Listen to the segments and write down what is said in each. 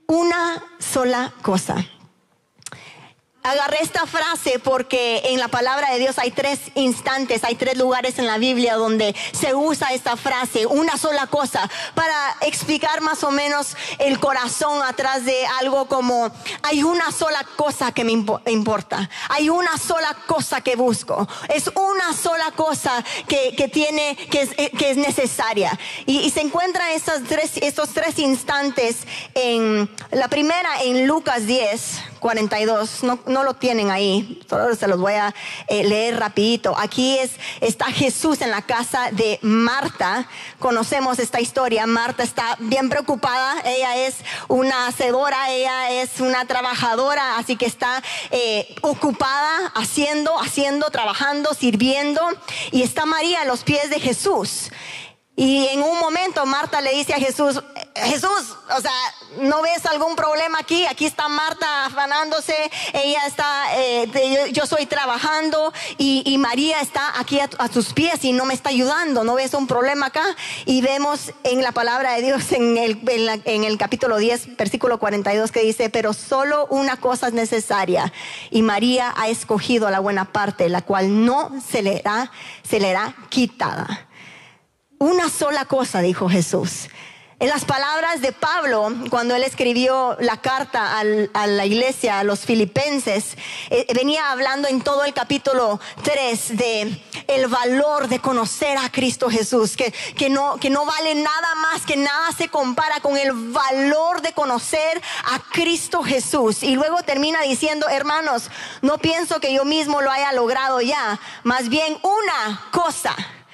una sola cosa. Agarré esta frase porque en la palabra de Dios hay 3 instantes, hay 3 lugares en la Biblia donde se usa esta frase, una sola cosa, para explicar más o menos el corazón atrás de algo como: hay una sola cosa que me importa, hay una sola cosa que busco, es una sola cosa que es necesaria. Y se encuentran estos 3 instantes en la primera, en Lucas 10:42. No lo tienen ahí, solo se los voy a leer rapidito. Aquí está Jesús en la casa de Marta. Conocemos esta historia. Marta está bien preocupada. Ella es una hacedora, ella es una trabajadora, así que está ocupada haciendo, trabajando, sirviendo. Y está María a los pies de Jesús. Y en un momento Marta le dice a Jesús: Jesús, o sea, ¿no ves algún problema aquí? Aquí está Marta afanándose, ella está, yo estoy trabajando y María está aquí a tus pies y no me está ayudando. ¿No ves un problema acá? Y vemos en la palabra de Dios en el capítulo 10, versículo 42, que dice: pero solo una cosa es necesaria, y María ha escogido la buena parte, la cual no se le hará quitada. Una sola cosa, dijo Jesús. En las palabras de Pablo, cuando él escribió la carta a la iglesia, a los filipenses, venía hablando en todo el capítulo 3 de el valor de conocer a Cristo Jesús, que no vale nada más, que nada se compara con el valor de conocer a Cristo Jesús. Y luego termina diciendo: hermanos, no pienso que yo mismo lo haya logrado ya, más bien una cosa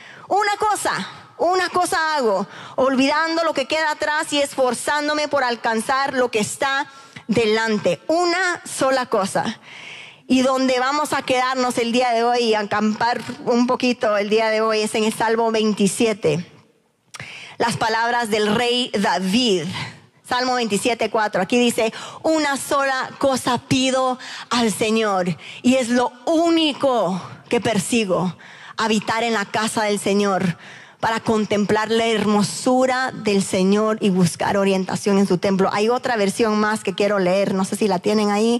hago, olvidando lo que queda atrás y esforzándome por alcanzar lo que está delante. Una sola cosa. Y donde vamos a quedarnos el día de hoy y acampar un poquito el día de hoy es en el Salmo 27. Las palabras del rey David. Salmo 27:4. Aquí dice: una sola cosa pido al Señor, y es lo único que persigo: habitar en la casa del Señor, para contemplar la hermosura del Señor y buscar orientación en su templo. Hay otra versión más que quiero leer, no sé si la tienen ahí.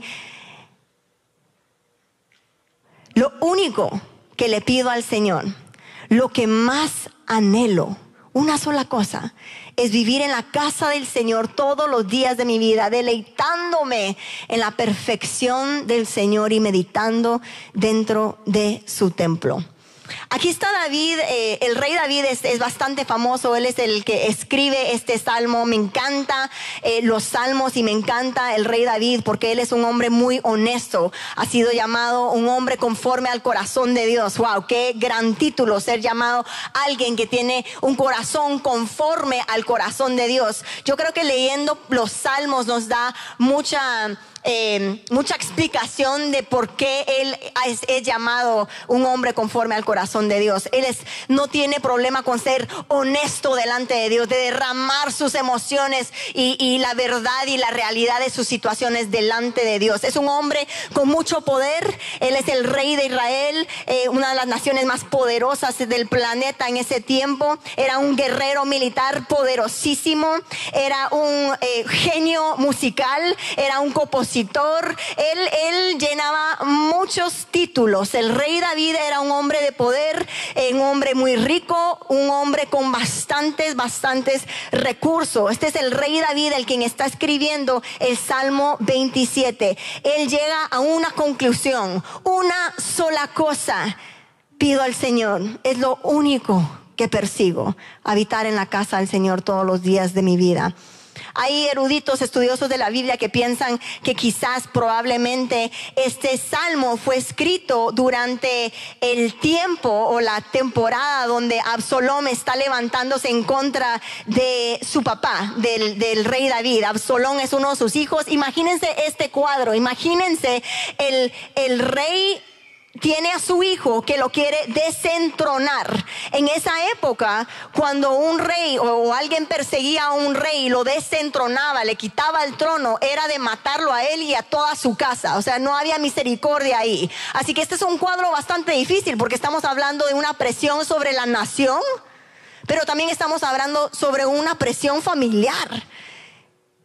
Lo único que le pido al Señor, lo que más anhelo, una sola cosa, es vivir en la casa del Señor todos los días de mi vida, deleitándome en la perfección del Señor y meditando dentro de su templo. Aquí está David, el rey David es bastante famoso. Él es el que escribe este salmo. Me encanta los salmos y me encanta el rey David porque él es un hombre muy honesto. Ha sido llamado un hombre conforme al corazón de Dios. Wow, qué gran título, ser llamado alguien que tiene un corazón conforme al corazón de Dios. Yo creo que leyendo los salmos nos da mucha explicación de por qué él es llamado un hombre conforme al corazón de Dios. Él no tiene problema con ser honesto delante de Dios, de derramar sus emociones y la verdad y la realidad de sus situaciones delante de Dios. Es un hombre con mucho poder. Él es el rey de Israel, una de las naciones más poderosas del planeta en ese tiempo. Era un guerrero militar poderosísimo, era un genio musical, era un compositor. Él llenaba muchos títulos. El rey David era un hombre de poder, un hombre muy rico, un hombre con bastantes recursos. Este es el rey David, el quien está escribiendo el Salmo 27. Él llega a una conclusión: una sola cosa pido al Señor, es lo único que persigo: habitar en la casa del Señor todos los días de mi vida. Hay eruditos, estudiosos de la Biblia que piensan que quizás probablemente este salmo fue escrito durante el tiempo o la temporada donde Absalom está levantándose en contra de su papá, del rey David. Absalom es uno de sus hijos. Imagínense este cuadro, imagínense el rey tiene a su hijo que lo quiere desentronar. En esa época, cuando un rey o alguien perseguía a un rey y lo desentronaba, le quitaba el trono, era de matarlo a él y a toda su casa. O sea, no había misericordia ahí. Así que este es un cuadro bastante difícil porque estamos hablando de una presión sobre la nación, pero también estamos hablando sobre una presión familiar.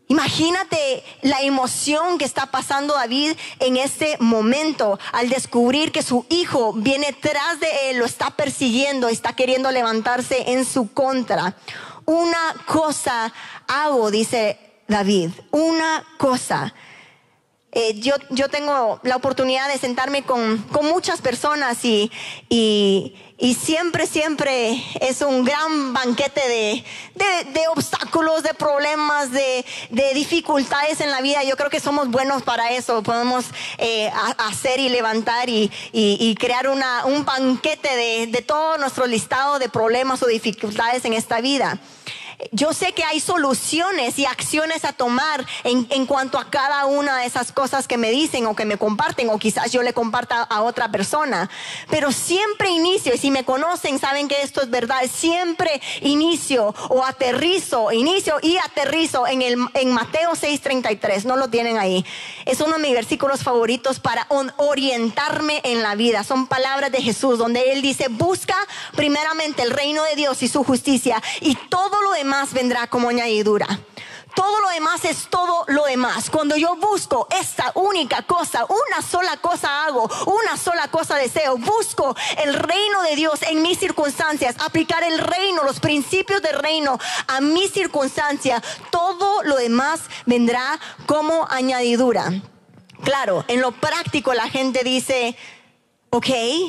Imagínate la emoción que está pasando David en este momento al descubrir que su hijo viene tras de él, lo está persiguiendo, está queriendo levantarse en su contra. Una cosa hago, dice David, una cosa. Yo tengo la oportunidad de sentarme con muchas personas y siempre es un gran banquete de obstáculos, de problemas, de dificultades en la vida. Yo creo que somos buenos para eso. Podemos hacer y levantar y crear un banquete de todo nuestro listado de problemas o dificultades en esta vida. Yo sé que hay soluciones y acciones a tomar en cuanto a cada una de esas cosas que me dicen o que me comparten, o quizás yo le comparta a otra persona. Pero siempre inicio, y si me conocen saben que esto es verdad, siempre inicio y aterrizo en Mateo 6:33. No lo tienen ahí. Es uno de mis versículos favoritos para orientarme en la vida. Son palabras de Jesús donde Él dice: busca primeramente el reino de Dios y su justicia, y todo lo demás vendrá como añadidura. Todo lo demás es todo lo demás. Cuando yo busco esta única cosa, una sola cosa hago, una sola cosa deseo, busco el reino de Dios en mis circunstancias, aplicar el reino, los principios del reino a mi circunstancia, todo lo demás vendrá como añadidura. Claro, en lo práctico la gente dice: ok,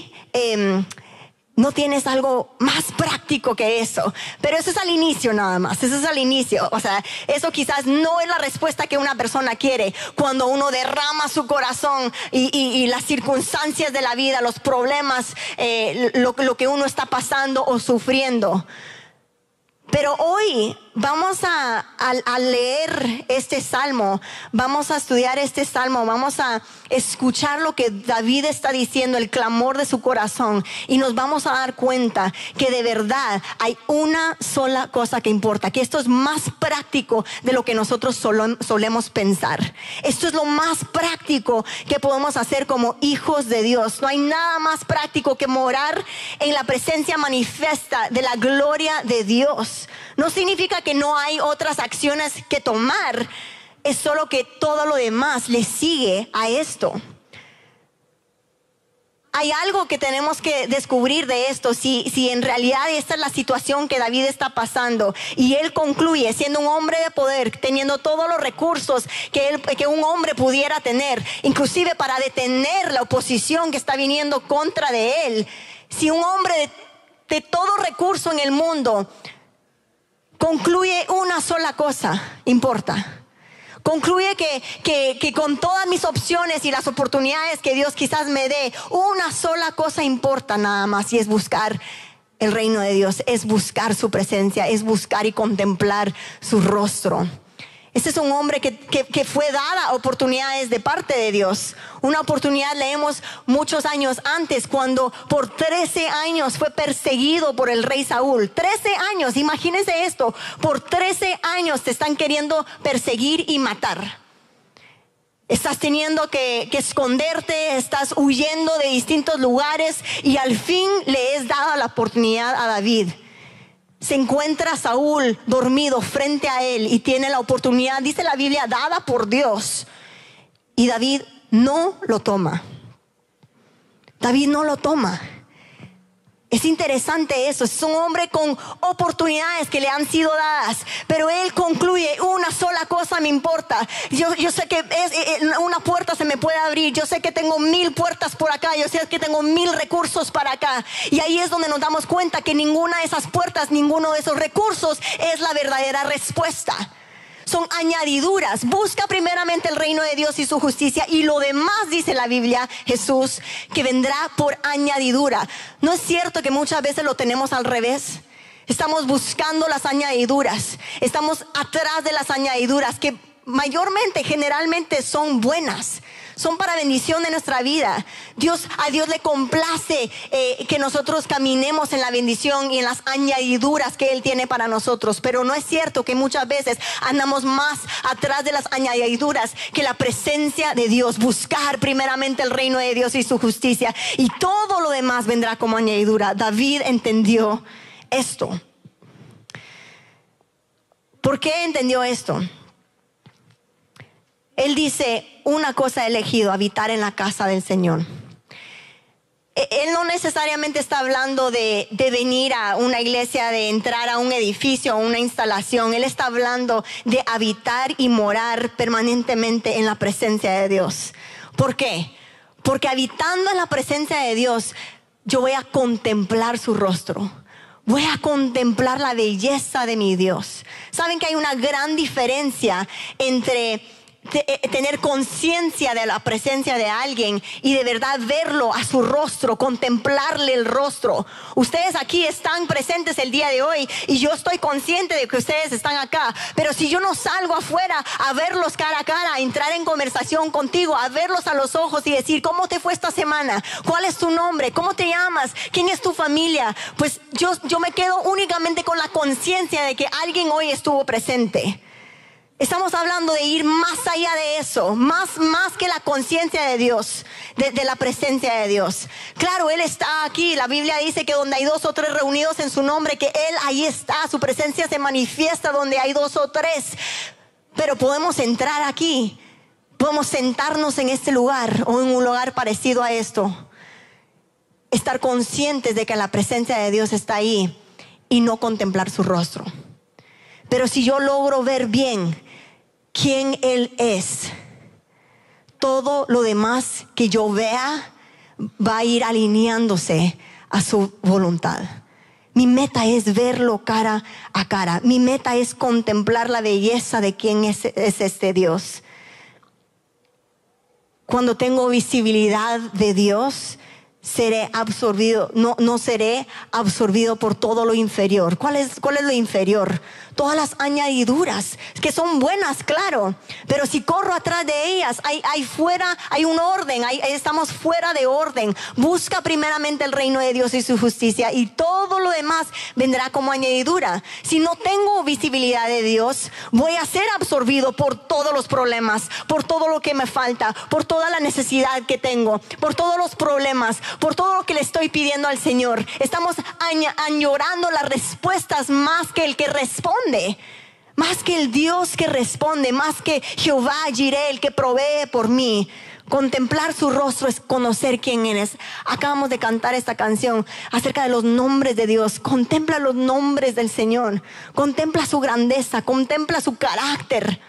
no tienes algo más práctico que eso. Pero eso es al inicio nada más. Eso es al inicio. O sea, eso quizás no es la respuesta que una persona quiere. Cuando uno derrama su corazón y las circunstancias de la vida, los problemas, lo que uno está pasando o sufriendo. Pero hoy vamos a leer este salmo, vamos a estudiar este salmo, vamos a escuchar lo que David está diciendo, el clamor de su corazón, y nos vamos a dar cuenta que de verdad hay una sola cosa que importa, que esto es más práctico de lo que nosotros solemos pensar. Esto es lo más práctico que podemos hacer como hijos de Dios. No hay nada más práctico que morar en la presencia manifiesta de la gloria de Dios. No significa que no hay otras acciones que tomar, es solo que todo lo demás le sigue a esto. Hay algo que tenemos que descubrir de esto, si en realidad esta es la situación que David está pasando, y él concluye siendo un hombre de poder, teniendo todos los recursos que un hombre pudiera tener, inclusive para detener la oposición que está viniendo contra de él. Si un hombre de todo recurso en el mundo concluye una sola cosa, importa. Concluye que con todas mis opciones y las oportunidades que Dios quizás me dé, una sola cosa importa nada más, y es buscar el reino de Dios, es buscar su presencia, es buscar y contemplar su rostro. Este es un hombre que fue dada oportunidades de parte de Dios. Una oportunidad leemos muchos años antes, cuando por 13 años fue perseguido por el rey Saúl. 13 años, imagínense esto. Por 13 años te están queriendo perseguir y matar. Estás teniendo que esconderte, estás huyendo de distintos lugares, y al fin le es dada la oportunidad a David. Se encuentra Saúl dormido frente a él y tiene la oportunidad, dice la Biblia, dada por Dios. Y David no lo toma. David no lo toma. Es interesante eso. Es un hombre con oportunidades que le han sido dadas, pero él concluye: una sola cosa me importa. Yo sé que una puerta se me puede abrir. Yo sé que tengo 1000 puertas por acá. Yo sé que tengo 1000 recursos para acá. Y ahí es donde nos damos cuenta que ninguna de esas puertas, ninguno de esos recursos es la verdadera respuesta. Son añadiduras. Busca primeramente el reino de Dios y su justicia, y lo demás, dice la Biblia, Jesús, que vendrá por añadidura. ¿No es cierto que muchas veces lo tenemos al revés? Estamos buscando las añadiduras, estamos atrás de las añadiduras, que mayormente, generalmente son buenas, son para bendición de nuestra vida. A Dios le complace que nosotros caminemos en la bendición y en las añadiduras que Él tiene para nosotros. Pero no es cierto que muchas veces andamos más atrás de las añadiduras que la presencia de Dios. Buscar primeramente el reino de Dios y su justicia, y todo lo demás vendrá como añadidura. David entendió esto. ¿Por qué entendió esto? Él dice, una cosa he elegido, habitar en la casa del Señor. Él no necesariamente está hablando de venir a una iglesia, de entrar a un edificio o una instalación. Él está hablando de habitar y morar permanentemente en la presencia de Dios. ¿Por qué? Porque habitando en la presencia de Dios, yo voy a contemplar su rostro. Voy a contemplar la belleza de mi Dios. ¿Saben que hay una gran diferencia entre tener conciencia de la presencia de alguien y de verdad verlo a su rostro, contemplarle el rostro? Ustedes aquí están presentes el día de hoy y yo estoy consciente de que ustedes están acá, pero si yo no salgo afuera a verlos cara a cara, a entrar en conversación contigo, a verlos a los ojos y decir, ¿cómo te fue esta semana? ¿Cuál es tu nombre? ¿Cómo te llamas? ¿Quién es tu familia? Pues yo me quedo únicamente con la conciencia de que alguien hoy estuvo presente. Estamos hablando de ir más allá de eso, más que la conciencia de Dios, de la presencia de Dios. Claro, Él está aquí. La Biblia dice que donde hay 2 o 3 reunidos en su nombre, que Él ahí está. Su presencia se manifiesta donde hay 2 o 3. Pero podemos entrar aquí, podemos sentarnos en este lugar o en un lugar parecido a esto. Estar conscientes de que la presencia de Dios está ahí y no contemplar su rostro. Pero si yo logro ver bien quién Él es, todo lo demás que yo vea va a ir alineándose a su voluntad. Mi meta es verlo cara a cara. Mi meta es contemplar la belleza de quién es este Dios. Cuando tengo visibilidad de Dios, seré absorbido, no seré absorbido por todo lo inferior. ¿Cuál es lo inferior? Todas las añadiduras que son buenas, claro, pero si corro atrás de ellas, hay un orden, estamos fuera de orden. Busca primeramente el reino de Dios y su justicia, y todo lo demás vendrá como añadidura. Si no tengo visibilidad de Dios, voy a ser absorbido por todos los problemas, por todo lo que me falta, por toda la necesidad que tengo, por todos los problemas, por todo lo que le estoy pidiendo al Señor. Estamos añorando las respuestas más que el que responde, más que el Dios que responde, más que Jehová Jireh, el que provee por mí. Contemplar su rostro es conocer quién Él es. Acabamos de cantar esta canción acerca de los nombres de Dios. Contempla los nombres del Señor, contempla su grandeza, contempla su carácter.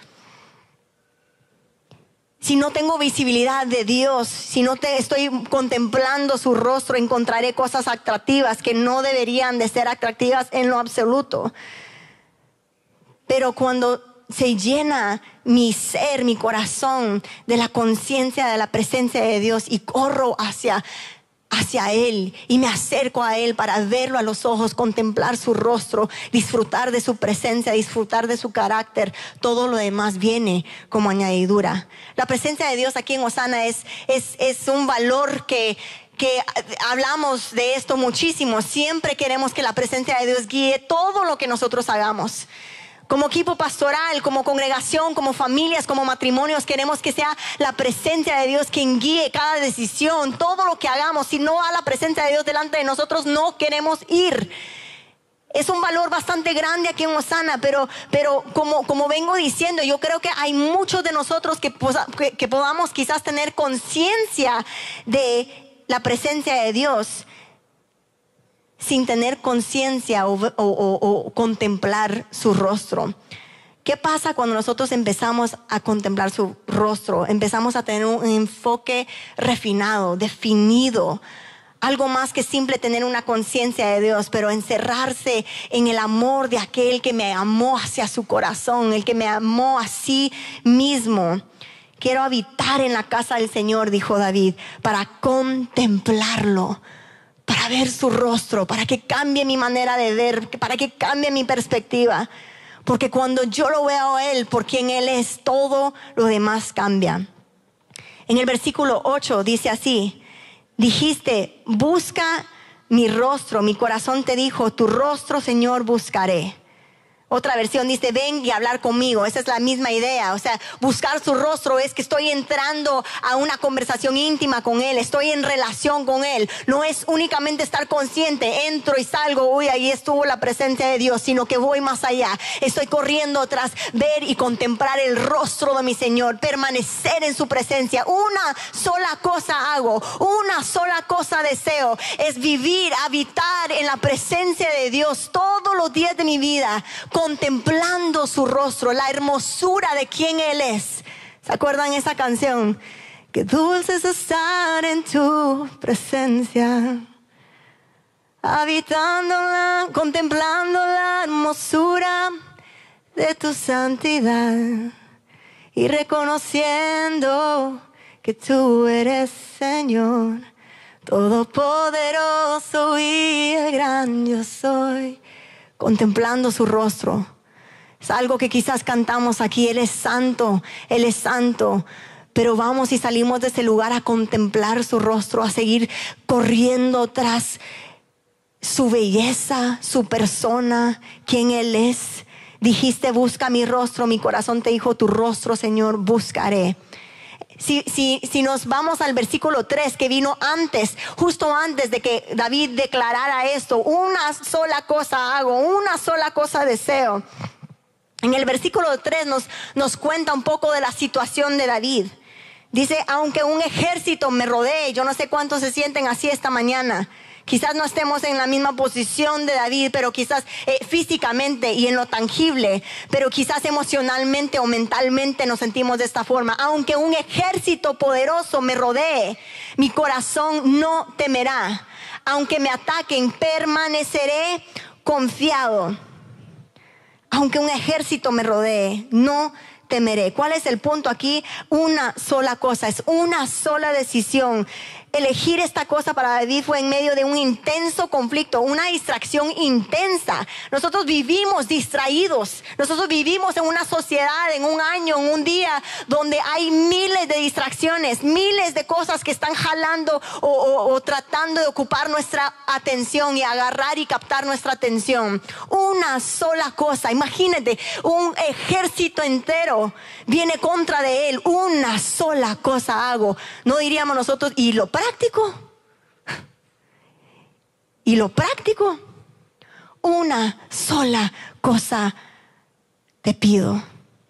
Si no tengo visibilidad de Dios, si no estoy contemplando su rostro, encontraré cosas atractivas que no deberían de ser atractivas en lo absoluto. Pero cuando se llena mi ser, mi corazón de la conciencia de la presencia de Dios y corro hacia Él y me acerco a Él para verlo a los ojos, contemplar su rostro, disfrutar de su presencia, disfrutar de su carácter, todo lo demás viene como añadidura. La presencia de Dios aquí en Osana es un valor que hablamos de esto muchísimo. Siempre queremos que la presencia de Dios guíe todo lo que nosotros hagamos. Como equipo pastoral, como congregación, como familias, como matrimonios, queremos que sea la presencia de Dios quien guíe cada decisión, todo lo que hagamos. Si no va la presencia de Dios delante de nosotros, no queremos ir. Es un valor bastante grande aquí en Osana, pero como vengo diciendo, yo creo que hay muchos de nosotros que podamos quizás tener conciencia de la presencia de Dios sin tener conciencia o contemplar su rostro. ¿Qué pasa cuando nosotros empezamos a contemplar su rostro? Empezamos a tener un enfoque refinado, definido. Algo más que simple tener una conciencia de Dios, pero encerrarse en el amor de aquel que me amó hacia su corazón, el que me amó a sí mismo. Quiero habitar en la casa del Señor, dijo David, para contemplarlo, para ver su rostro, para que cambie mi manera de ver, para que cambie mi perspectiva. Porque cuando yo lo veo a Él, por quien Él es, todo lo demás cambia. En el versículo 8 dice así: dijiste, busca mi rostro, mi corazón te dijo, tu rostro, Señor, buscaré. Otra versión dice, ven y hablar conmigo. Esa es la misma idea. O sea, buscar su rostro es que estoy entrando a una conversación íntima con Él. Estoy en relación con Él. No es únicamente estar consciente, entro y salgo, uy, ahí estuvo la presencia de Dios, sino que voy más allá. Estoy corriendo tras ver y contemplar el rostro de mi Señor, permanecer en su presencia. Una sola cosa hago, una sola cosa deseo, es vivir, habitar en la presencia de Dios todos los días de mi vida, contemplando su rostro, la hermosura de quien Él es. ¿Se acuerdan esa canción? Qué dulce es estar en tu presencia, habitándola, contemplando la hermosura de tu santidad y reconociendo que tú eres Señor, todopoderoso y el gran yo soy. Contemplando su rostro. Es algo que quizás cantamos aquí. Él es santo, Él es santo. Pero vamos y salimos de ese lugar a contemplar su rostro, a seguir corriendo tras su belleza, su persona, quién Él es. Dijiste, busca mi rostro, mi corazón te dijo, tu rostro, Señor, buscaré. Si nos vamos al versículo 3 que vino antes, justo antes de que David declarara esto, una sola cosa hago, una sola cosa deseo. En el versículo 3 nos cuenta un poco de la situación de David. Dice, aunque un ejército me rodee, yo no sé cuántos se sienten así esta mañana. Quizás no estemos en la misma posición de David, pero quizás físicamente y en lo tangible, pero quizás emocionalmente o mentalmente nos sentimos de esta forma. Aunque un ejército poderoso me rodee, mi corazón no temerá. Aunque me ataquen, permaneceré confiado. Aunque un ejército me rodee, no temeré. ¿Cuál es el punto aquí? Una sola cosa, es una sola decisión. Elegir esta cosa para David fue en medio de un intenso conflicto, una distracción intensa. Nosotros vivimos distraídos. Nosotros vivimos en una sociedad, en un año, en un día, donde hay miles de distracciones, miles de cosas que están jalando o tratando de ocupar nuestra atención y agarrar y captar nuestra atención. Una sola cosa. Imagínate, un ejército entero viene contra de él. Una sola cosa hago. No diríamos nosotros, ¿y lo práctico? ¿Y lo práctico? Una sola cosa te pido.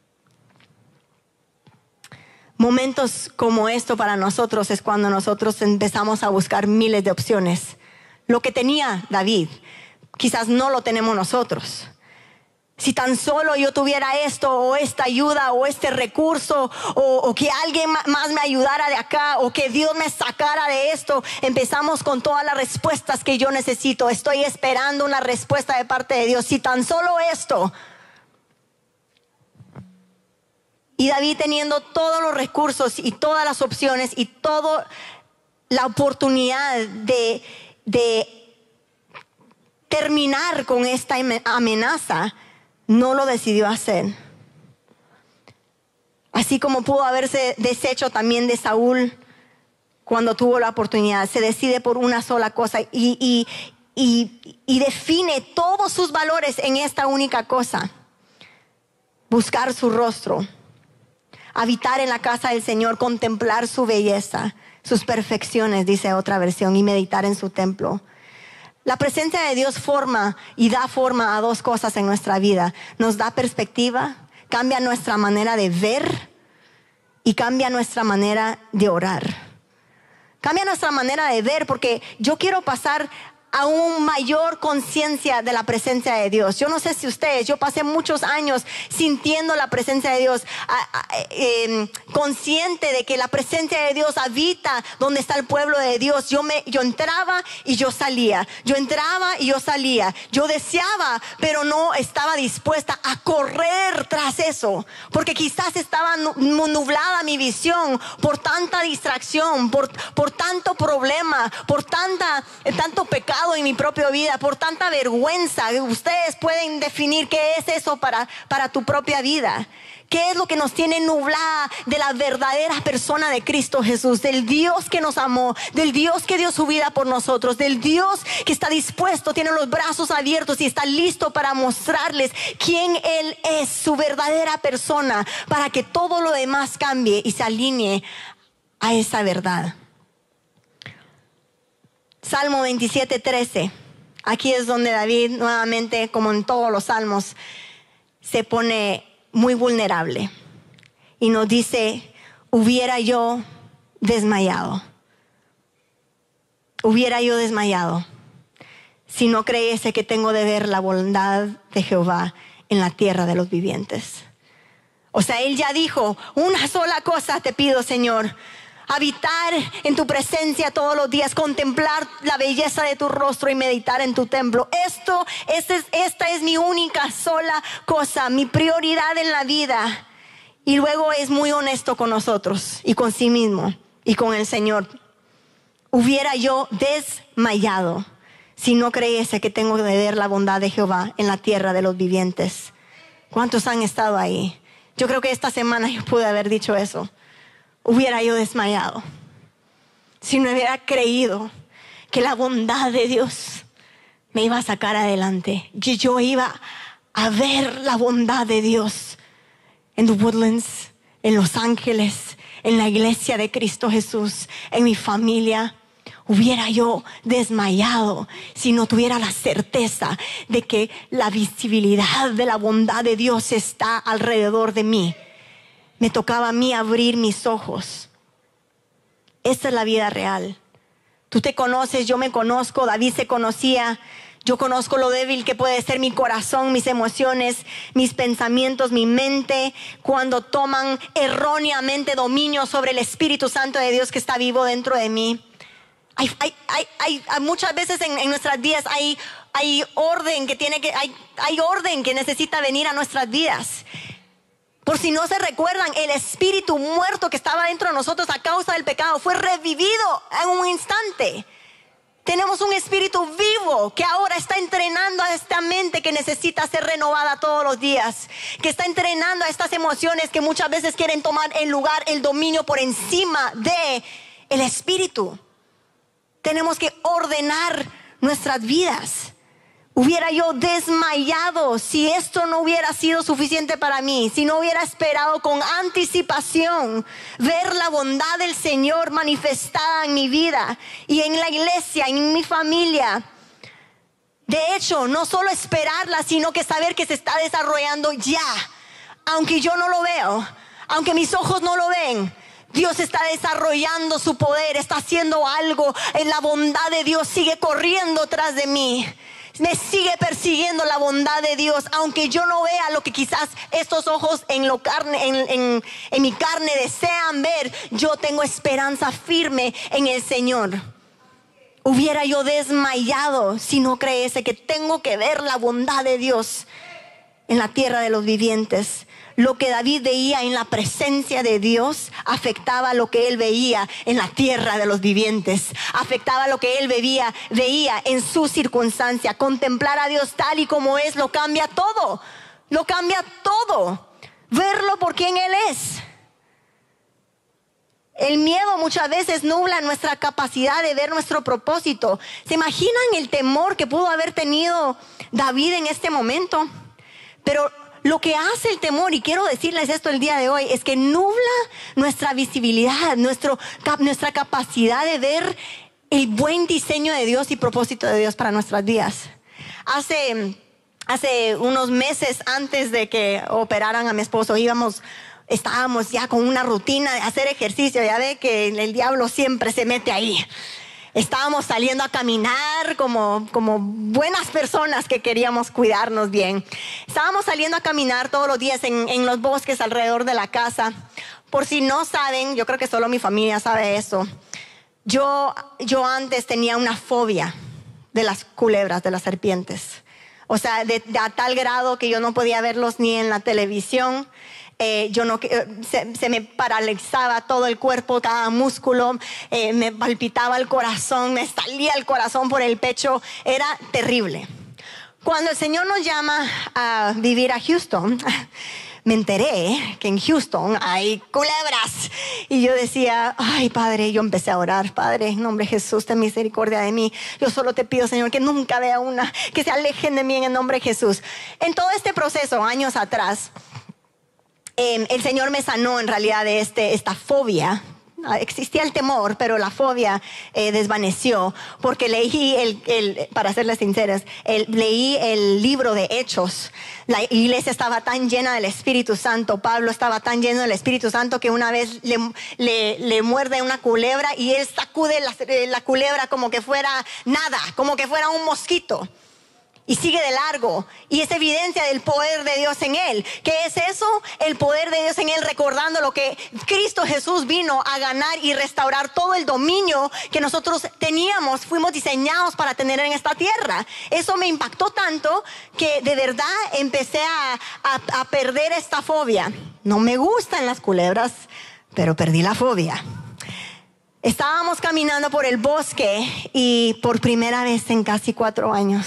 Momentos como esto para nosotros es cuando nosotros empezamos a buscar miles de opciones. Lo que tenía David, quizás no lo tenemos nosotros. Si tan solo yo tuviera esto o esta ayuda o este recurso o que alguien más me ayudara de acá o que Dios me sacara de esto. Empezamos con todas las respuestas que yo necesito. Estoy esperando una respuesta de parte de Dios. Si tan solo esto. Y David teniendo todos los recursos y todas las opciones y toda la oportunidad de terminar con esta amenaza, no lo decidió hacer. Así como pudo haberse deshecho también de Saúl cuando tuvo la oportunidad. Se decide por una sola cosa y define todos sus valores en esta única cosa. Buscar su rostro, habitar en la casa del Señor, contemplar su belleza, sus perfecciones, dice otra versión, y meditar en su templo. La presencia de Dios forma y da forma a dos cosas en nuestra vida. Nos da perspectiva, cambia nuestra manera de ver y cambia nuestra manera de orar. Cambia nuestra manera de ver porque yo quiero pasar a una mayor conciencia de la presencia de Dios. Yo no sé si ustedes, yo pasé muchos años sintiendo la presencia de Dios, consciente de que la presencia de Dios habita donde está el pueblo de Dios. Yo entraba y yo salía. Yo entraba y yo salía. Yo deseaba, pero no estaba dispuesta a correr tras eso. Porque quizás estaba nublada mi visión por tanta distracción, por tanto problema, por tanto pecado en mi propia vida, por tanta vergüenza. Ustedes pueden definir qué es eso para tu propia vida. ¿Qué es lo que nos tiene nublada de la verdadera persona de Cristo Jesús? Del Dios que nos amó, del Dios que dio su vida por nosotros, del Dios que está dispuesto, tiene los brazos abiertos y está listo para mostrarles quién Él es, su verdadera persona, para que todo lo demás cambie y se alinee a esa verdad. Salmo 27:13. Aquí es donde David, nuevamente, como en todos los salmos, se pone muy vulnerable y nos dice: hubiera yo desmayado si no creyese que tengo de ver la bondad de Jehová en la tierra de los vivientes. O sea, él ya dijo: una sola cosa te pido, Señor, habitar en tu presencia todos los días, contemplar la belleza de tu rostro y meditar en tu templo. Esta es mi única sola cosa, mi prioridad en la vida. Y luego es muy honesto con nosotros y con sí mismo y con el Señor. Hubiera yo desmayado si no creyese que tengo de ver la bondad de Jehová en la tierra de los vivientes. ¿Cuántos han estado ahí? Yo creo que esta semana yo pude haber dicho eso. Hubiera yo desmayado si no hubiera creído que la bondad de Dios me iba a sacar adelante, que yo iba a ver la bondad de Dios en The Woodlands, en Los Ángeles, en la iglesia de Cristo Jesús, en mi familia. Hubiera yo desmayado si no tuviera la certeza de que la visibilidad de la bondad de Dios está alrededor de mí. Me tocaba a mí abrir mis ojos. Esta es la vida real. Tú te conoces, yo me conozco, David se conocía. Yo conozco lo débil que puede ser mi corazón, mis emociones, mis pensamientos, mi mente, cuando toman erróneamente dominio sobre el Espíritu Santo de Dios que está vivo dentro de mí. Hay muchas veces en nuestras vidas hay orden hay orden que necesita venir a nuestras vidas. Por si no se recuerdan, el espíritu muerto que estaba dentro de nosotros a causa del pecado fue revivido en un instante. Tenemos un espíritu vivo que ahora está entrenando a esta mente que necesita ser renovada todos los días, que está entrenando a estas emociones que muchas veces quieren tomar el lugar, el dominio por encima de el espíritu. Tenemos que ordenar nuestras vidas. Hubiera yo desmayado si esto no hubiera sido suficiente para mí, si no hubiera esperado con anticipación ver la bondad del Señor manifestada en mi vida y en la iglesia, en mi familia. De hecho, no solo esperarla, sino que saber que se está desarrollando ya. Aunque yo no lo veo, aunque mis ojos no lo ven, Dios está desarrollando su poder, está haciendo algo. La bondad de Dios sigue corriendo tras de mí. Me sigue persiguiendo la bondad de Dios, aunque yo no vea lo que quizás estos ojos en mi carne desean ver. Yo tengo esperanza firme en el Señor. Hubiera yo desmayado si no creyese que tengo que ver la bondad de Dios en la tierra de los vivientes. Lo que David veía en la presencia de Dios afectaba lo que él veía en la tierra de los vivientes. Afectaba lo que él veía en su circunstancia. Contemplar a Dios tal y como es lo cambia todo. Lo cambia todo. Verlo por quien Él es. El miedo muchas veces nubla nuestra capacidad de ver nuestro propósito. ¿Se imaginan el temor que pudo haber tenido David en este momento? Pero lo que hace el temor, y quiero decirles esto el día de hoy, es que nubla nuestra visibilidad, nuestra capacidad de ver el buen diseño de Dios y propósito de Dios para nuestras vidas. Hace unos meses antes de que operaran a mi esposo, estábamos ya con una rutina de hacer ejercicio. Ya ve que el diablo siempre se mete ahí. Estábamos saliendo a caminar como buenas personas que queríamos cuidarnos bien. Estábamos saliendo a caminar todos los días en los bosques alrededor de la casa. Por si no saben, yo creo que solo mi familia sabe eso. Yo antes tenía una fobia de las culebras, de las serpientes. O sea, a tal grado que yo no podía verlos ni en la televisión. Se me paralizaba todo el cuerpo, cada músculo, me palpitaba el corazón, me salía el corazón por el pecho, era terrible. Cuando el Señor nos llama a vivir a Houston, me enteré que en Houston hay culebras. Y yo decía, ay, Padre, yo empecé a orar. Padre, en nombre de Jesús, ten misericordia de mí. Yo solo te pido, Señor, que nunca vea una, que se alejen de mí en el nombre de Jesús. En todo este proceso, años atrás, el Señor me sanó en realidad de esta fobia. Existía el temor, pero la fobia desvaneció porque leí para serles sinceras, leí el libro de Hechos. La iglesia estaba tan llena del Espíritu Santo, Pablo estaba tan lleno del Espíritu Santo que una vez le muerde una culebra y él sacude la culebra como que fuera nada, como que fuera un mosquito. Y sigue de largo. Y es evidencia del poder de Dios en él. ¿Qué es eso? El poder de Dios en él, recordando lo que Cristo Jesús vino a ganar y restaurar todo el dominio que nosotros teníamos, fuimos diseñados para tener en esta tierra. Eso me impactó tanto que de verdad empecé a perder esta fobia. No me gustan las culebras, pero perdí la fobia. Estábamos caminando por el bosque y por primera vez en casi 4 años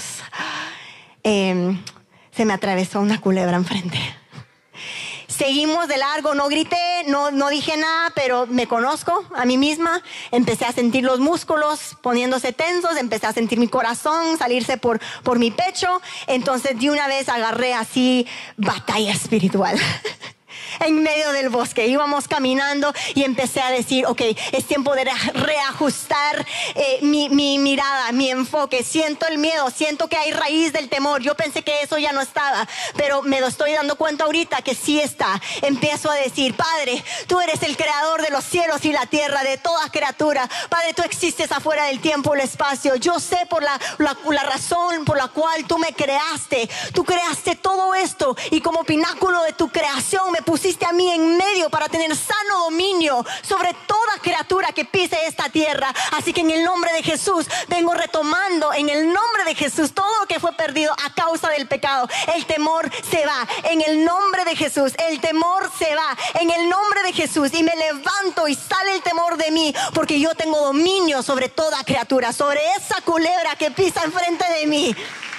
se me atravesó una culebra enfrente. Seguimos de largo, no grité, no dije nada, pero me conozco a mí misma. Empecé a sentir los músculos poniéndose tensos, empecé a sentir mi corazón salirse por mi pecho. Entonces de una vez agarré así batalla espiritual. En medio del bosque íbamos caminando y empecé a decir, ok, es tiempo de reajustar mi mirada, mi enfoque. Siento el miedo, siento que hay raíz del temor. Yo pensé que eso ya no estaba, pero me lo estoy dando cuenta ahorita que sí está. Empiezo a decir, Padre, tú eres el creador de los cielos y la tierra, de toda criatura. Padre, tú existes afuera del tiempo y el espacio. Yo sé por la razón por la cual tú me creaste. Tú creaste todo esto y como pináculo de tu creación me pusiste a mí en medio para tener sano dominio sobre toda criatura que pise esta tierra. Así que en el nombre de Jesús vengo retomando en el nombre de Jesús todo lo que fue perdido a causa del pecado. El temor se va en el nombre de Jesús. El temor se va en el nombre de Jesús y me levanto y sale el temor de mí porque yo tengo dominio sobre toda criatura, sobre esa culebra que pisa enfrente de mí.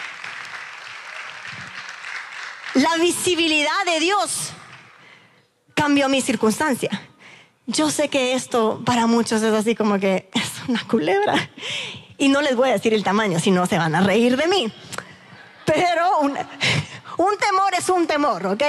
La visibilidad de Dios cambió mi circunstancia. Yo sé que esto para muchos es así como que es una culebra. Y no les voy a decir el tamaño, si no se van a reír de mí. Pero un temor es un temor, ¿ok?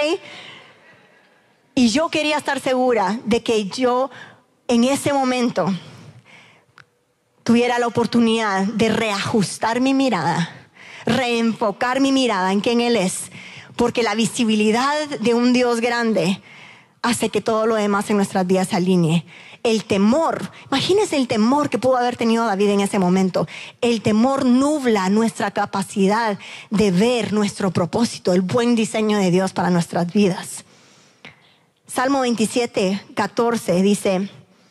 Y yo quería estar segura de que yo en ese momento tuviera la oportunidad de reajustar mi mirada, reenfocar mi mirada en quién Él es. Porque la visibilidad de un Dios grande hace que todo lo demás en nuestras vidas se alinee. El temor, imagínense el temor que pudo haber tenido David en ese momento. El temor nubla nuestra capacidad de ver nuestro propósito, el buen diseño de Dios para nuestras vidas. Salmo 27:14 dice,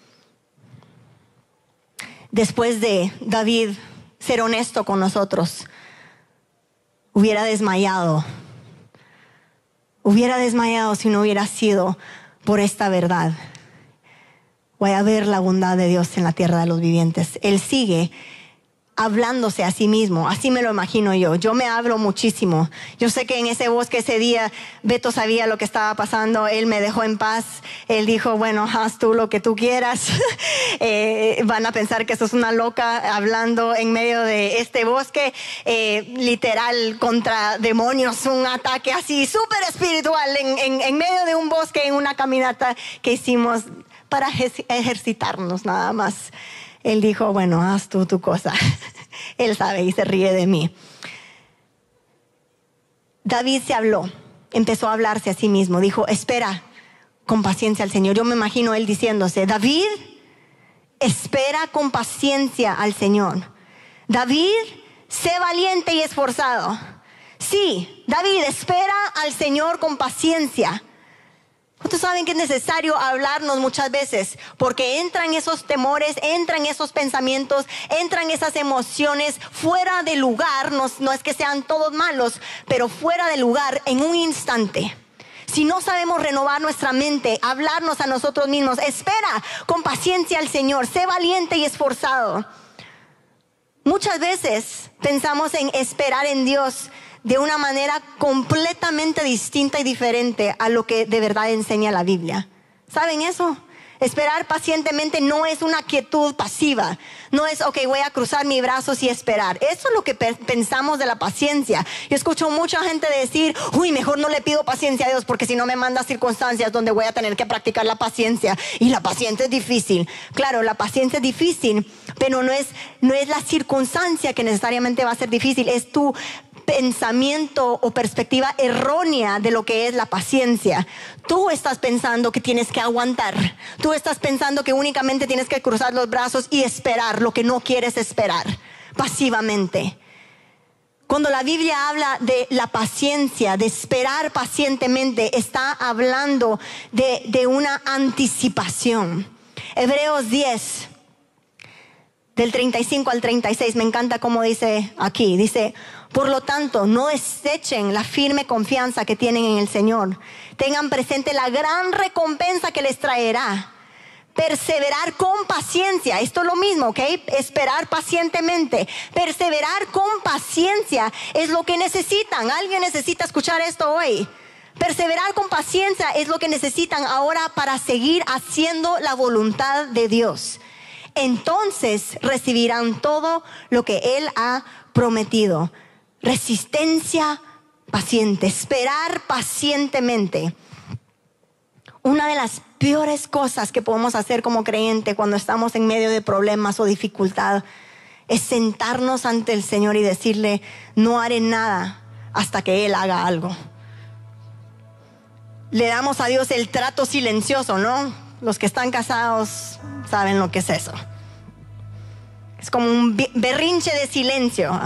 después de David ser honesto con nosotros, hubiera desmayado si no hubiera sido por esta verdad. Voy a ver la bondad de Dios en la tierra de los vivientes. Él sigue hablándose a sí mismo, así me lo imagino yo me hablo muchísimo. Yo sé que en ese bosque ese día Beto sabía lo que estaba pasando, él me dejó en paz, él dijo, bueno, haz tú lo que tú quieras. Van a pensar que sos una loca hablando en medio de este bosque, literal contra demonios, un ataque así súper espiritual en medio de un bosque, en una caminata que hicimos para ejercitarnos nada más. Él dijo, bueno, haz tú tu cosa. Él sabe y se ríe de mí. David empezó a hablarse a sí mismo. Dijo, espera con paciencia al Señor. Yo me imagino él diciéndose, David, espera con paciencia al Señor. David, sé valiente y esforzado. Sí, David, espera al Señor con paciencia. Ustedes saben que es necesario hablarnos muchas veces porque entran esos temores, entran esos pensamientos, entran esas emociones fuera de lugar. No es que sean todos malos, pero fuera de lugar en un instante. Si no sabemos renovar nuestra mente, hablarnos a nosotros mismos, espera con paciencia al Señor, sé valiente y esforzado. Muchas veces pensamos en esperar en Dios de una manera completamente distinta y diferente a lo que de verdad enseña la Biblia. ¿Saben eso? Esperar pacientemente no es una quietud pasiva. No es, ok, voy a cruzar mis brazos y esperar. Eso es lo que pensamos de la paciencia. Yo escucho mucha gente decir, uy, mejor no le pido paciencia a Dios porque si no me manda circunstancias donde voy a tener que practicar la paciencia. Y la paciencia es difícil. Claro, la paciencia es difícil, pero no es la circunstancia que necesariamente va a ser difícil. Es tu pensamiento o perspectiva errónea de lo que es la paciencia. Tú estás pensando que tienes que aguantar. Tú estás pensando que únicamente tienes que cruzar los brazos y esperar lo que no quieres esperar pasivamente. Cuando la Biblia habla de la paciencia, de esperar pacientemente, está hablando de una anticipación. Hebreos 10, del 35 al 36, me encanta cómo dice aquí. Dice, por lo tanto, no desechen la firme confianza que tienen en el Señor. Tengan presente la gran recompensa que les traerá. Perseverar con paciencia. Esto es lo mismo, ¿ok? Esperar pacientemente. Perseverar con paciencia es lo que necesitan. ¿Alguien necesita escuchar esto hoy? Perseverar con paciencia es lo que necesitan ahora para seguir haciendo la voluntad de Dios. Entonces recibirán todo lo que Él ha prometido. Resistencia paciente, esperar pacientemente. Una de las peores cosas que podemos hacer como creyente cuando estamos en medio de problemas o dificultad es sentarnos ante el Señor y decirle, no haré nada hasta que Él haga algo. Le damos a Dios el trato silencioso, ¿no? Los que están casados saben lo que es eso. Es como un berrinche de silencio.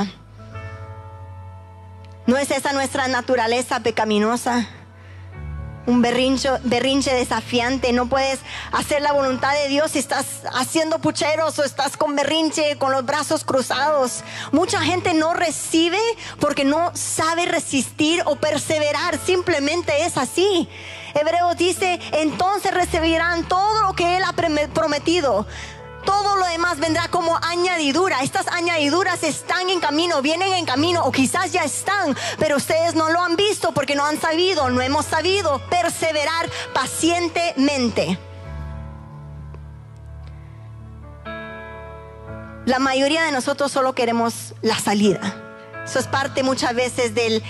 ¿No es esa nuestra naturaleza pecaminosa? Un berrinche desafiante. No puedes hacer la voluntad de Dios si estás haciendo pucheros o estás con berrinche, con los brazos cruzados. Mucha gente no recibe porque no sabe resistir o perseverar. Simplemente es así. Hebreos dice, entonces recibirán todo lo que Él ha prometido. Todo lo demás vendrá como añadidura. Estas añadiduras están en camino, vienen en camino o quizás ya están, pero ustedes no lo han visto porque no han sabido, no hemos sabido perseverar pacientemente. La mayoría de nosotros solo queremos la salida. Eso es parte muchas veces de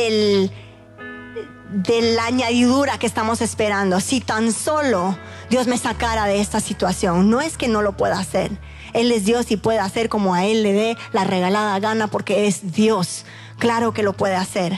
la añadidura que estamos esperando. Si tan solo Dios me sacara de esta situación. No es que no lo pueda hacer. Él es Dios y puede hacer como a Él le dé la regalada gana porque es Dios. Claro que lo puede hacer.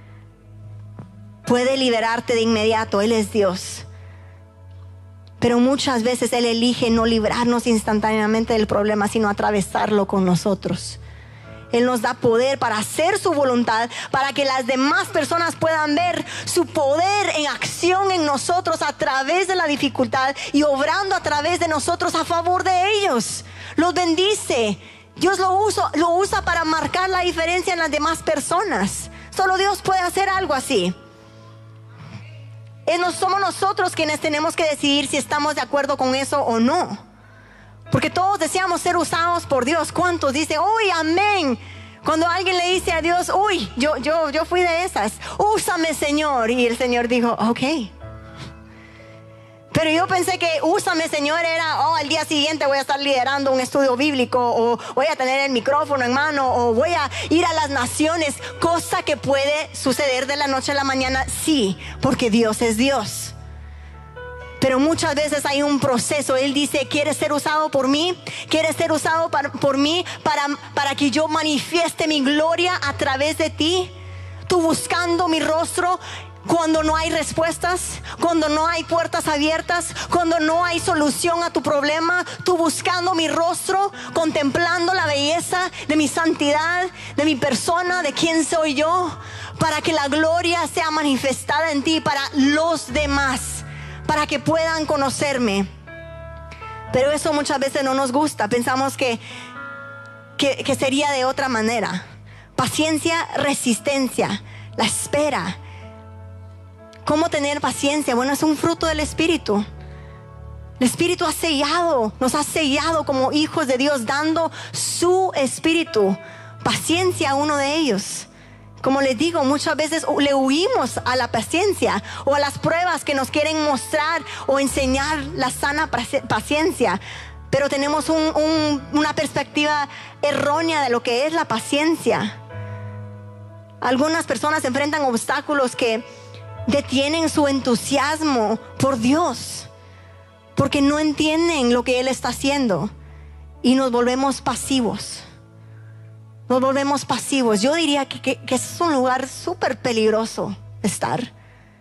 Puede liberarte de inmediato. Él es Dios. Pero muchas veces Él elige no librarnos instantáneamente del problema, sino atravesarlo con nosotros. Él nos da poder para hacer su voluntad, para que las demás personas puedan ver su poder en acción en nosotros a través de la dificultad y obrando a través de nosotros a favor de ellos. Los bendice. Dios lo usa para marcar la diferencia en las demás personas. Solo Dios puede hacer algo así. Somos nosotros quienes tenemos que decidir si estamos de acuerdo con eso o no. Porque todos deseamos ser usados por Dios. ¿Cuántos dicen, uy, amén? Cuando alguien le dice a Dios, uy, yo fui de esas. Úsame, Señor. Y el Señor dijo, ok. Pero yo pensé que úsame, Señor, era, al día siguiente voy a estar liderando un estudio bíblico, o voy a tener el micrófono en mano, o voy a ir a las naciones. Cosa que puede suceder de la noche a la mañana, sí, porque Dios es Dios. Pero muchas veces hay un proceso. Él dice, ¿quieres ser usado por mí? ¿Quieres ser usado por mí para que yo manifieste mi gloria a través de ti? Tú buscando mi rostro cuando no hay respuestas, cuando no hay puertas abiertas, cuando no hay solución a tu problema. Tú buscando mi rostro, contemplando la belleza de mi santidad, de mi persona, de quién soy yo, para que la gloria sea manifestada en ti para los demás, para que puedan conocerme. Pero eso muchas veces no nos gusta. Pensamos que sería de otra manera. Paciencia, resistencia, la espera. ¿Cómo tener paciencia? Bueno, es un fruto del Espíritu. El Espíritu nos ha sellado como hijos de Dios, dando su Espíritu. Paciencia, uno de ellos. Como les digo, muchas veces le huimos a la paciencia o a las pruebas que nos quieren mostrar o enseñar la sana paciencia. Pero tenemos una perspectiva errónea de lo que es la paciencia. Algunas personas enfrentan obstáculos que detienen su entusiasmo por Dios, porque no entienden lo que Él está haciendo, y nos volvemos pasivos. Nos volvemos pasivos. Yo diría que es un lugar súper peligroso estar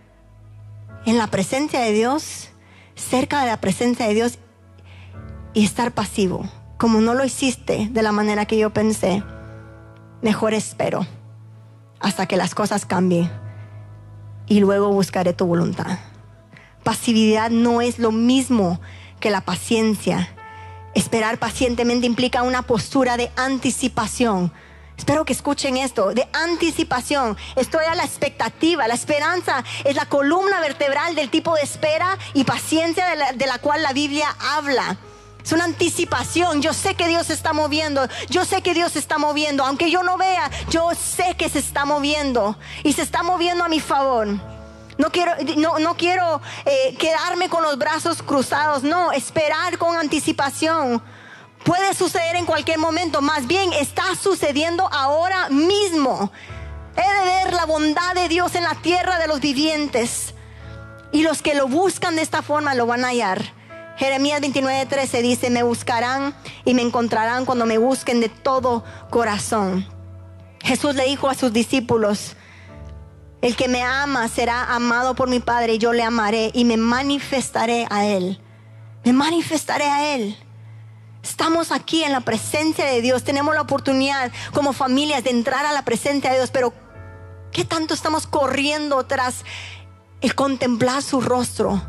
en la presencia de Dios, cerca de la presencia de Dios, y estar pasivo. Como no lo hiciste de la manera que yo pensé, mejor espero hasta que las cosas cambien y luego buscaré tu voluntad. Pasividad no es lo mismo que la paciencia. Esperar pacientemente implica una postura de anticipación. Espero que escuchen esto, de anticipación. Estoy a la expectativa. La esperanza es la columna vertebral del tipo de espera y paciencia de la cual la Biblia habla. Es una anticipación. Yo sé que Dios se está moviendo. Yo sé que Dios se está moviendo. Aunque yo no vea, yo sé que se está moviendo. Y se está moviendo a mi favor. No quiero quedarme con los brazos cruzados. No, esperar con anticipación. Puede suceder en cualquier momento. Más bien está sucediendo ahora mismo. He de ver la bondad de Dios en la tierra de los vivientes. Y los que lo buscan de esta forma lo van a hallar. Jeremías 29:13 dice: me buscarán y me encontrarán cuando me busquen de todo corazón. Jesús le dijo a sus discípulos: el que me ama será amado por mi Padre, y yo le amaré y me manifestaré a Él. Me manifestaré a Él. Estamos aquí en la presencia de Dios. Tenemos la oportunidad como familias de entrar a la presencia de Dios. Pero ¿qué tanto estamos corriendo tras el contemplar su rostro?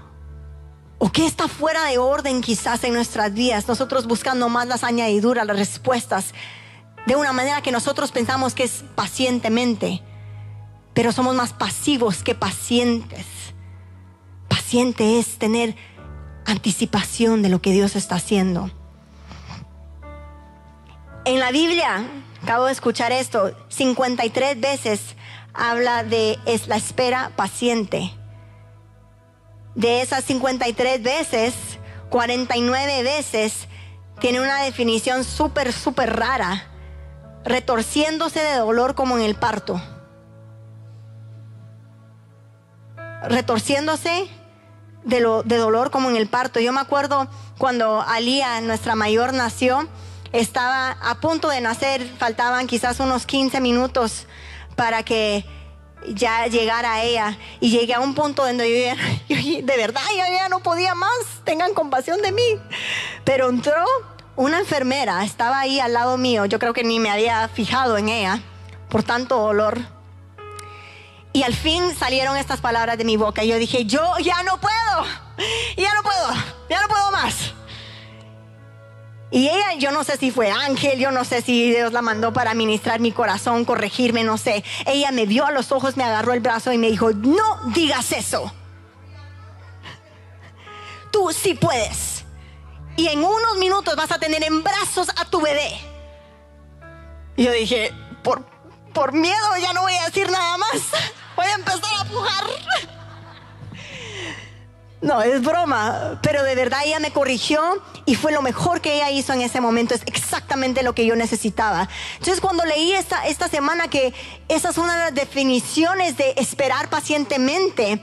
¿O qué está fuera de orden quizás en nuestras vidas? Nosotros buscando más las añadiduras, las respuestas, de una manera que nosotros pensamos que es pacientemente. Pero somos más pasivos que pacientes. Paciente es tener anticipación de lo que Dios está haciendo. En la Biblia, acabo de escuchar esto, 53 veces habla de la espera paciente. De esas 53 veces, 49 veces tiene una definición súper rara: retorciéndose de dolor como en el parto. Retorciéndose de dolor como en el parto. Yo me acuerdo cuando Alía, nuestra mayor, nació. Estaba a punto de nacer, faltaban quizás unos 15 minutos para que ya llegara ella. Y llegué a un punto donde yo de verdad ya no podía más. Tengan compasión de mí. Pero entró una enfermera, estaba ahí al lado mío. Yo creo que ni me había fijado en ella por tanto dolor. Y al fin salieron estas palabras de mi boca. Y yo dije: yo ya no puedo más. Y ella, yo no sé si fue ángel, yo no sé si Dios la mandó para ministrar mi corazón, corregirme, no sé. Ella me vio a los ojos, me agarró el brazo y me dijo: no digas eso. Tú sí puedes. Y en unos minutos vas a tener en brazos a tu bebé. Y yo dije: por miedo ya no voy a decir nada más. Voy a empezar a pujar. No, es broma, pero de verdad ella me corrigió y fue lo mejor que ella hizo en ese momento. Es exactamente lo que yo necesitaba. Entonces, cuando leí esta semana que esa es una de las definiciones de esperar pacientemente,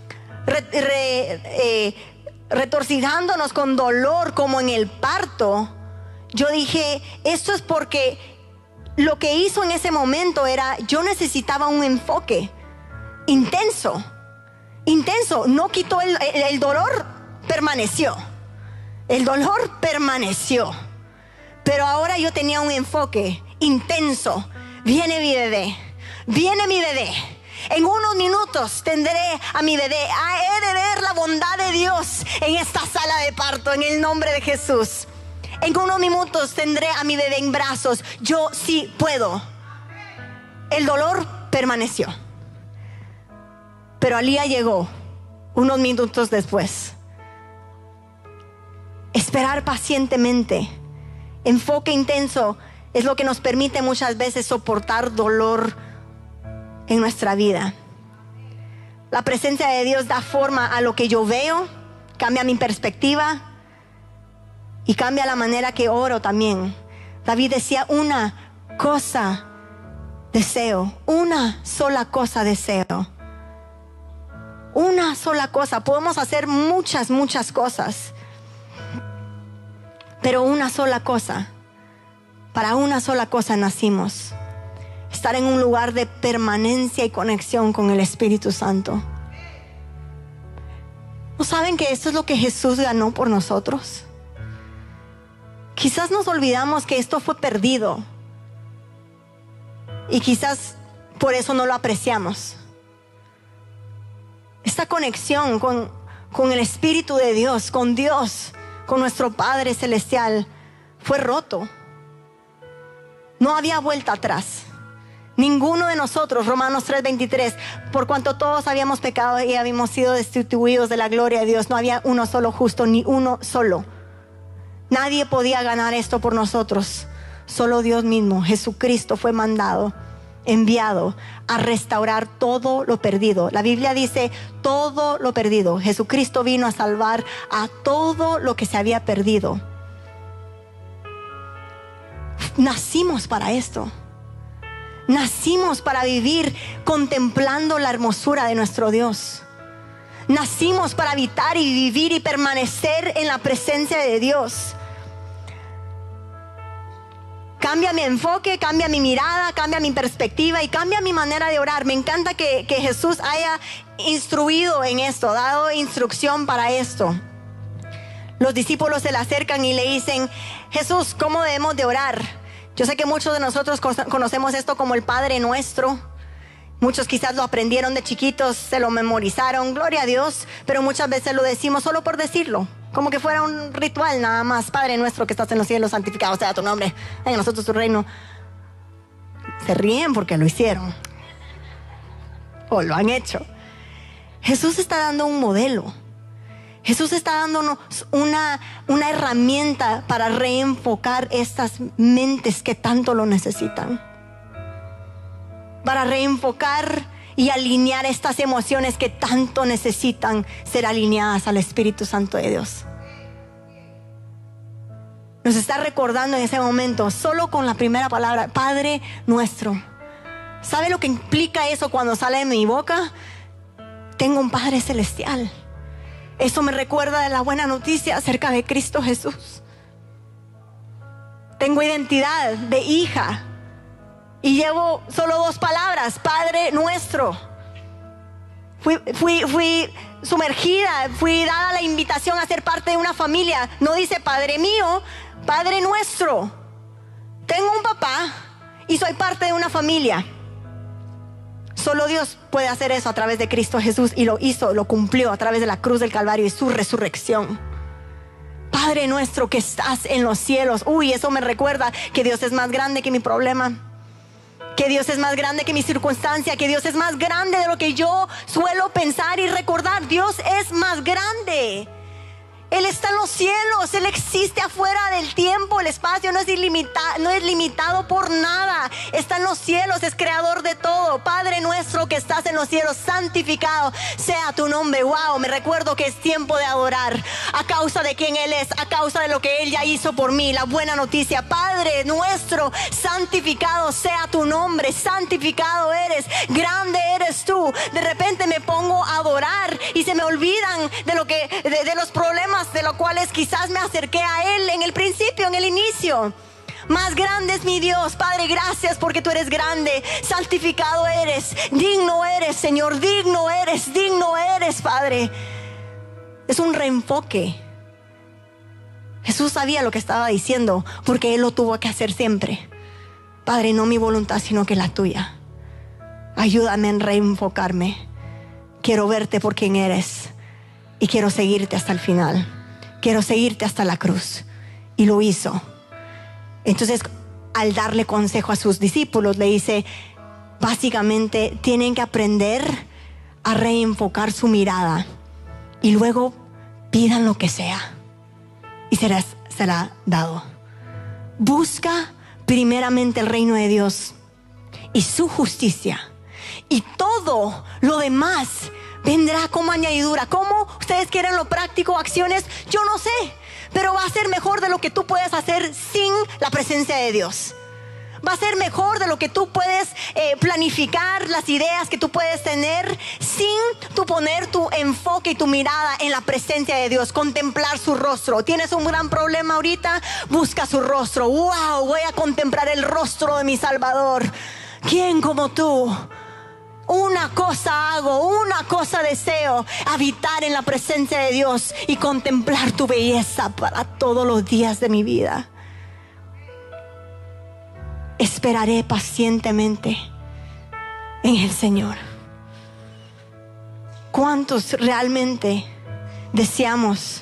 retorcijándonos con dolor como en el parto, yo dije: esto es porque lo que hizo en ese momento era, yo necesitaba un enfoque intenso. No quitó el dolor, permaneció. El dolor permaneció. Pero ahora yo tenía un enfoque intenso. Viene mi bebé. En unos minutos tendré a mi bebé. He de ver la bondad de Dios en esta sala de parto, en el nombre de Jesús. En unos minutos tendré a mi bebé en brazos. Yo sí puedo. El dolor permaneció. Pero Alía llegó unos minutos después. Esperar pacientemente, enfoque intenso, es lo que nos permite muchas veces soportar dolor en nuestra vida. La presencia de Dios da forma a lo que yo veo, cambia mi perspectiva y cambia la manera que oro también. David decía, una cosa deseo, una sola cosa deseo. Una sola cosa. Podemos hacer muchas cosas, pero una sola cosa. Para una sola cosa nacimos: estar en un lugar de permanencia y conexión con el Espíritu Santo. ¿No saben que esto es lo que Jesús ganó por nosotros? Quizás nos olvidamos que esto fue perdido y quizás por eso no lo apreciamos. Esta conexión con el Espíritu de Dios, con nuestro Padre Celestial, fue roto. No había vuelta atrás. Ninguno de nosotros, Romanos 3:23, por cuanto todos habíamos pecado y habíamos sido destituidos de la gloria de Dios, no había uno solo justo, ni uno solo. Nadie podía ganar esto por nosotros. Solo Dios mismo, Jesucristo, fue enviado a restaurar todo lo perdido. La Biblia dice todo lo perdido. Jesucristo vino a salvar a todo lo que se había perdido. Nacimos para esto. Nacimos para vivir contemplando la hermosura de nuestro Dios. Nacimos para habitar y vivir y permanecer en la presencia de Dios. Cambia mi enfoque, cambia mi mirada, cambia mi perspectiva y cambia mi manera de orar. Me encanta que Jesús haya instruido en esto, dado instrucción para esto. Los discípulos se le acercan y le dicen: Jesús, ¿cómo debemos de orar? Yo sé que muchos de nosotros conocemos esto como el Padre Nuestro. Muchos quizás lo aprendieron de chiquitos, se lo memorizaron, gloria a Dios. Pero muchas veces lo decimos solo por decirlo, como que fuera un ritual nada más. Padre nuestro que estás en los cielos, santificado sea tu nombre, en nosotros tu reino. Se ríen porque lo hicieron o lo han hecho. Jesús está dando un modelo. Jesús está dándonos una herramienta para reenfocar estas mentes que tanto lo necesitan. Para reenfocar y alinear estas emociones que tanto necesitan ser alineadas al Espíritu Santo de Dios. Nos está recordando en ese momento, solo con la primera palabra, Padre Nuestro. ¿Sabe lo que implica eso cuando sale de mi boca? Tengo un Padre Celestial. Eso me recuerda de la buena noticia acerca de Cristo Jesús. Tengo identidad de hija y llevo solo 2 palabras: Padre Nuestro. Fui sumergida, fui dada la invitación a ser parte de una familia. No dice Padre mío, Padre Nuestro. Tengo un papá y soy parte de una familia. Solo Dios puede hacer eso a través de Cristo Jesús, y lo hizo, lo cumplió a través de la cruz del Calvario y su resurrección. Padre nuestro que estás en los cielos. Uy, eso me recuerda que Dios es más grande que mi problema, que Dios es más grande que mi circunstancia, que Dios es más grande de lo que yo suelo pensar y recordar. Dios es más grande. Él está en los cielos, Él existe afuera del tiempo, el espacio no es limitado por nada. Está en los cielos, es creador de todo. Padre nuestro que estás en los cielos, santificado sea tu nombre. Wow, me recuerdo que es tiempo de adorar a causa de quien Él es, a causa de lo que Él ya hizo por mí. La buena noticia: Padre nuestro, santificado sea tu nombre, santificado eres, grande eres tú. De repente me pongo a adorar y se me olvidan de los problemas de los cuales quizás me acerqué a Él en el principio, en el inicio. Más grande es mi Dios. Padre, gracias porque tú eres grande, santificado eres, digno eres, Señor, digno eres, Padre. Es un reenfoque. Jesús sabía lo que estaba diciendo porque Él lo tuvo que hacer siempre. Padre, no mi voluntad sino que la tuya. Ayúdame en reenfocarme. Quiero verte por quien eres y quiero seguirte hasta el final. Quiero seguirte hasta la cruz. Y lo hizo. Entonces, al darle consejo a sus discípulos, le dice, básicamente, tienen que aprender a reenfocar su mirada. Y luego, pidan lo que sea. Y será dado. Busca primeramente el reino de Dios y su justicia. y todo lo demás vendrá como añadidura. ¿Cómo ustedes quieren lo práctico, acciones? Yo no sé, pero va a ser mejor de lo que tú puedes hacer sin la presencia de Dios. Va a ser mejor de lo que tú puedes planificar, las ideas que tú puedes tener, sin tú poner tu enfoque y tu mirada en la presencia de Dios, contemplar su rostro. ¿Tienes un gran problema ahorita? Busca su rostro. ¡Wow! Voy a contemplar el rostro de mi Salvador. ¿Quién como tú? Una cosa hago, una cosa deseo: habitar en la presencia de Dios y contemplar tu belleza para todos los días de mi vida. Esperaré pacientemente en el Señor. ¿Cuántos realmente deseamos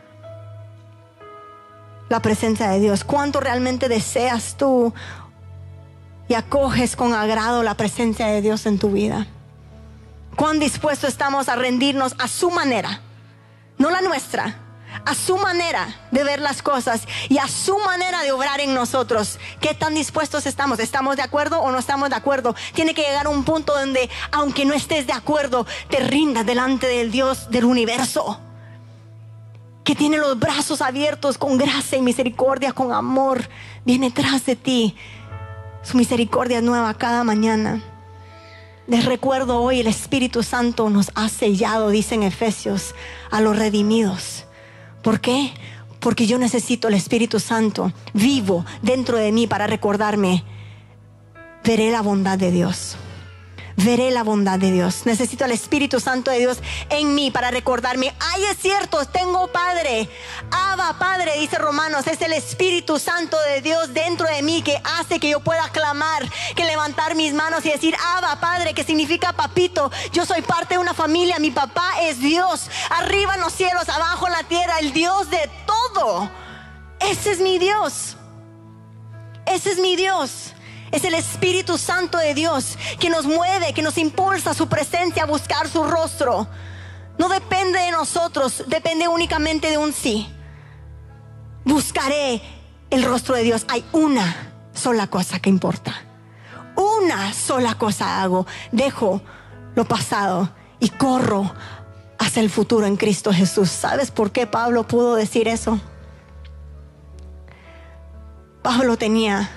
la presencia de Dios? ¿Cuánto realmente deseas tú y acoges con agrado la presencia de Dios en tu vida? ¿Cuán dispuestos estamos a rendirnos a su manera? No la nuestra, a su manera de ver las cosas y a su manera de obrar en nosotros. ¿Qué tan dispuestos estamos? ¿Estamos de acuerdo o no estamos de acuerdo? Tiene que llegar a un punto donde, aunque no estés de acuerdo, te rindas delante del Dios del universo, que tiene los brazos abiertos con gracia y misericordia, con amor. Viene tras de ti. Su misericordia es nueva cada mañana. Les recuerdo hoy, el Espíritu Santo nos ha sellado, dice en Efesios, a los redimidos. ¿Por qué? Porque yo necesito el Espíritu Santo vivo dentro de mí para recordarme: veré la bondad de Dios. Veré la bondad de Dios. Necesito el Espíritu Santo de Dios en mí para recordarme: ay, es cierto, tengo Padre. Abba, Padre, dice Romanos. Es el Espíritu Santo de Dios dentro de mí que hace que yo pueda clamar, que levantar mis manos y decir: Abba, Padre, que significa papito. Yo soy parte de una familia. Mi papá es Dios, arriba en los cielos, abajo en la tierra, el Dios de todo. Ese es mi Dios. Ese es mi Dios. Es el Espíritu Santo de Dios que nos mueve, que nos impulsa a su presencia, a buscar su rostro. No depende de nosotros, depende únicamente de un sí. Buscaré el rostro de Dios. Hay una sola cosa que importa. Una sola cosa hago. Dejo lo pasado y corro hacia el futuro en Cristo Jesús. ¿Sabes por qué Pablo pudo decir eso? Pablo tenía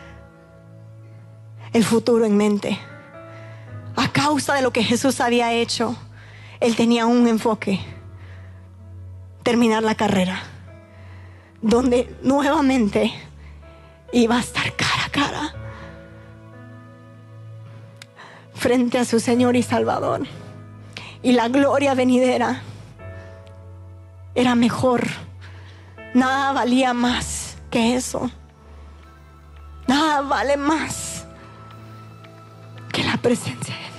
el futuro en mente. A causa de lo que Jesús había hecho, él tenía un enfoque: terminar la carrera, donde nuevamente iba a estar cara a cara frente a su Señor y Salvador. Y la gloria venidera era mejor. Nada valía más que eso. Nada vale más que la presencia de Dios.